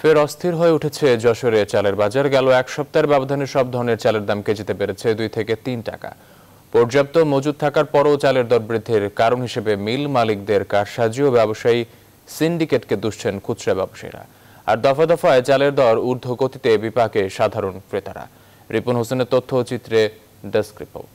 ফের অস্থির হয়ে উঠেছে যশোরে চালের বাজার। গেল এক সপ্তাহের ব্যবধানে সব ধরনের চালের দাম কেজিতে বেড়েছে 2 থেকে 3 টাকা। পর্যাপ্ত মজুদ থাকার পরও চালের দর বৃদ্ধির কারণ হিসেবে মিল মালিকদের কারসাজি ও ব্যবসায়ী সিন্ডিকেটকে দুষছেন খুচরা ব্যবসায়ীরা। আর দফা দফায় চালের দর ঊর্ধ্ব গতিতে বিপাকে সাধারণ ক্রেতারা। রিপন হোসেনের তথ্যচিত্রে ডেস্ক রিপোর্ট।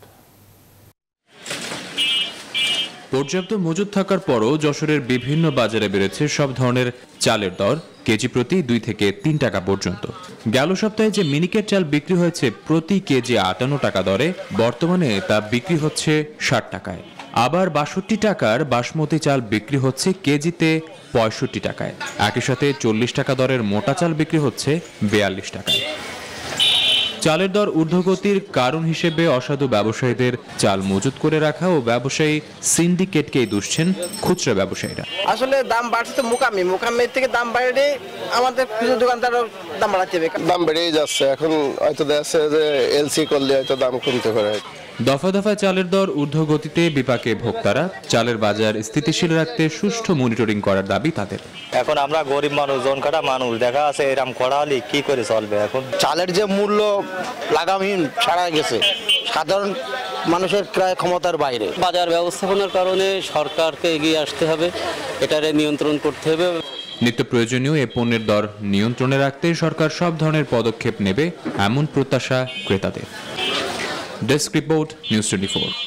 পর্যাপ্ত মজুদ থাকার পরও যশোরের বিভিন্ন বাজারে বেড়েছে সব ধরনের চালের দর, কেজি প্রতি 2 থেকে 3 টাকা পর্যন্ত। গেল সপ্তাহে যে মিনিকেট চাল বিক্রি হয়েছে প্রতি কেজি 58 টাকা দরে, বর্তমানে তা বিক্রি হচ্ছে 60 টাকায়। আবার 62 টাকার বাসমতি চাল বিক্রি হচ্ছে কেজিতে 65 টাকায়। একই সাথে 40 টাকা দরের মোটা চাল বিক্রি হচ্ছে 42 টাকায়। চালের দর ঊর্ধ্বগতির কারণ হিসেবে অসাধু ব্যবসায়ীদের চাল মজুত করে রাখা ও ব্যবসায়ী সিন্ডিকেটকেই দুষছেন খুচরা ব্যবসায়ীরা। আসলে দাম বাড়ছে তো মোকামের থেকে দাম বাড়লে আমাদের কিছু দোকানদারও দাম বাড়াতে হবে। দাম বেড়েই যাচ্ছে, এখন হয়তো দেখা যাচ্ছে যে এলসি করলে হয়তো দাম কমতে পারে। দফা দফায় চালের দর ঊর্ধ্বগতিতে বিপাকে ভোক্তারা। চালের বাজার স্থিতিশীল রাখতে সুষ্ঠু মনিটরিং করার দাবি তাদের। এখন আমরা গরিব মানুষ, জনকাটা মানুষ, দেখা আছে এরকম করা হলে কি করে চলবে? এখন চালের যে মূল্য লাগামহীন ছাড়া গেছে, সাধারণ মানুষের ক্রয় ক্ষমতার বাইরে। বাজার ব্যবস্থাপনার কারণে সরকারকে এগিয়ে আসতে হবে, এটারে নিয়ন্ত্রণ করতে হবে। নিত্য প্রয়োজনীয় এ পণ্যের দর নিয়ন্ত্রণে রাখতে সরকার সব ধরনের পদক্ষেপ নেবে, এমন প্রত্যাশা ক্রেতাদের। Desk report, news 24।